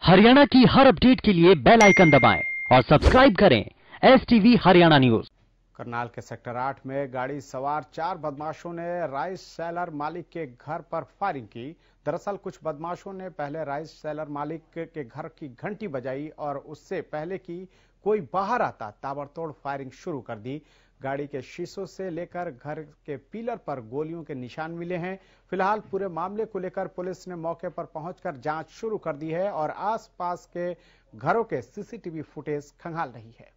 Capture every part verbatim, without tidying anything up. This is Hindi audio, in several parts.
हरियाणा की हर अपडेट के लिए बेल आइकन दबाएं और सब्सक्राइब करें S TV Haryana news. Karnal के सेक्टर आठ में गाड़ी सवार चार बदमाशों ने राइस सेलर मालिक के घर पर फायरिंग की। दरअसल कुछ बदमाशों ने पहले राइस सेलर मालिक के घर की घंटी बजाई और उससे पहले कि कोई बाहर आता ताबड़तोड़ फायरिंग शुरू कर दी। गाड़ी के शीशों से लेकर घर के पिलर पर गोलियों के निशान मिले हैं। फिलहाल पूरे मामले को लेकर पुलिस ने मौके पर पहुंचकर जांच शुरू कर दी है और आसपास के घरों के सीसीटीवी फुटेज खंगाल रही है।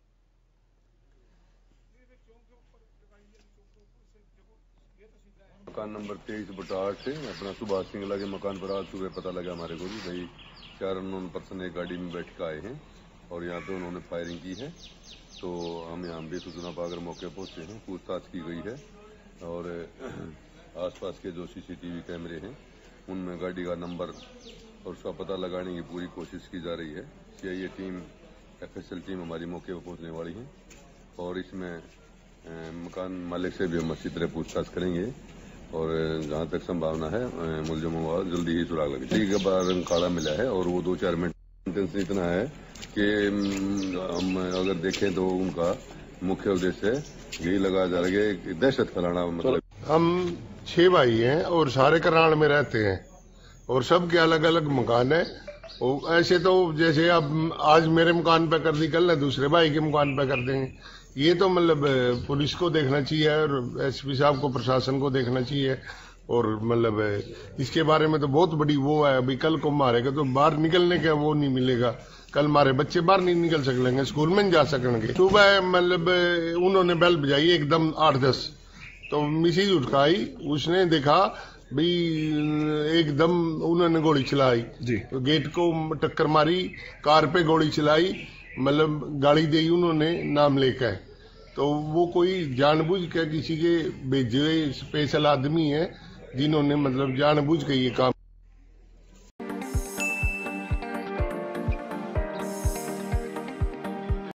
मकान नंबर तेईस बटा आठ से अपना सुभाष सिंगला के मकान पर आज सुबह पता लगा हमारे को भी भाई चार अननोन पर्सन एक गाड़ी में बैठ कर आए हैं और यहाँ पे उन्होंने फायरिंग की है। तो हम यहाँ भी सूचना पाकर मौके पहुंचे हैं, पूछताछ की गई है और आसपास के जो सीसीटीवी कैमरे हैं उनमें गाड़ी का नंबर और उसका पता लगाने की पूरी कोशिश की जा रही है। सीआईए टीम, एफएसएल टीम हमारी मौके पर पहुंचने वाली है और इसमें मकान मालिक से भी हम अच्छी तरह पूछताछ करेंगे और जहां तक संभावना है मुलजमों का जल्दी ही सुराग लगे। ठीक है, बारह रंग काला मिला है और वो दो चार मिनट इंटेंशन इतना है कि हम अगर देखें तो उनका मुख्य उद्देश्य यही लगाया जा रहा है कि दहशत फैलाना। मतलब हम छह भाई हैं और सारे करनाल में रहते हैं और सबके अलग अलग मकान है। ऐसे तो जैसे अब आज मेरे मकान पे कर दी, कल दूसरे भाई के मकान पे कर देंगे। ये तो मतलब पुलिस को देखना चाहिए और एसपी साहब को, प्रशासन को देखना चाहिए और मतलब इसके बारे में तो बहुत बड़ी वो है। अभी कल को मारेगा तो बाहर निकलने का वो नहीं मिलेगा। कल मारे बच्चे बाहर नहीं निकल सकेंगे, स्कूल में नहीं जा सकेंगे। सुबह मतलब उन्होंने बेल बजाई एकदम आठ दस, तो मिसिज उठकाई, उसने देखा भाई एकदम उन्होंने गोली चलाई जी, तो गेट को टक्कर मारी, कार पे गोली चलाई, मतलब गाड़ी दी उन्होंने नाम लेकर। तो वो कोई जानबूझ के किसी के भेजे हुए स्पेशल आदमी है जिन्होंने मतलब जानबूझ के ये काम